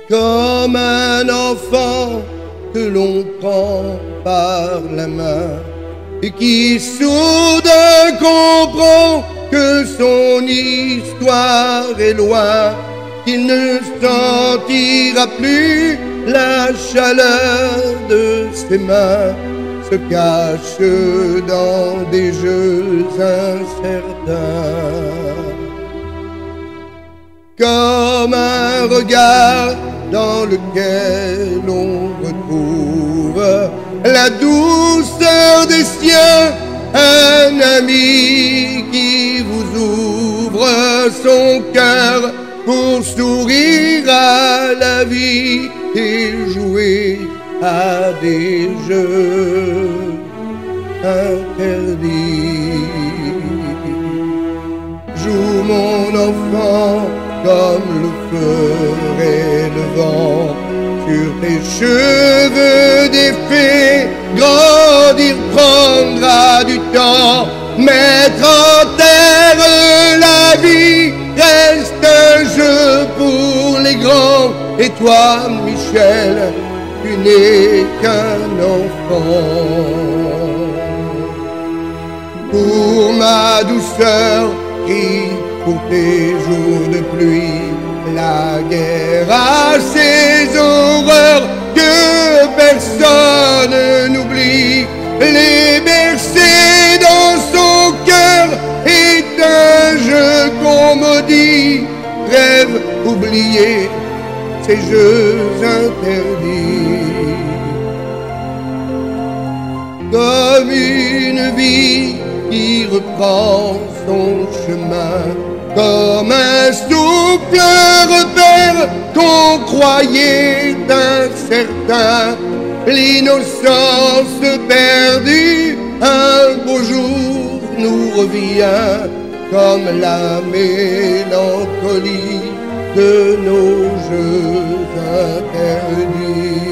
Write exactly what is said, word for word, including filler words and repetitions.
comme un enfant que l'on prend par la main et qui soudain comprend que son histoire est loin, qu'il ne sentira plus la chaleur de ses mains, se cache dans des jeux incertains. Comme un regard dans lequel on retrouve la douceur des siens, un ami qui vous ouvre son cœur pour sourire à la vie et jouer à des jeux interdits. Joue mon enfant comme le ferait le vent sur tes cheveux défaits. Grandir prendra du temps, mettre en terre la vie reste un jeu pour les grands. Et toi, Michel, tu n'es qu'un enfant. Pour ma douceur, crie pour tes jours de pluie. La guerre a ses horreurs que personne n'oublie. Les bercer dans son cœur est un jeu qu'on maudit. Rêve oublié, ces jeux interdits. Comme une vie qui reprend son chemin, comme un souffle repère qu'on croyait incertain, l'innocence perdue un beau jour nous revient, comme la mélancolie de nos jeux interdits.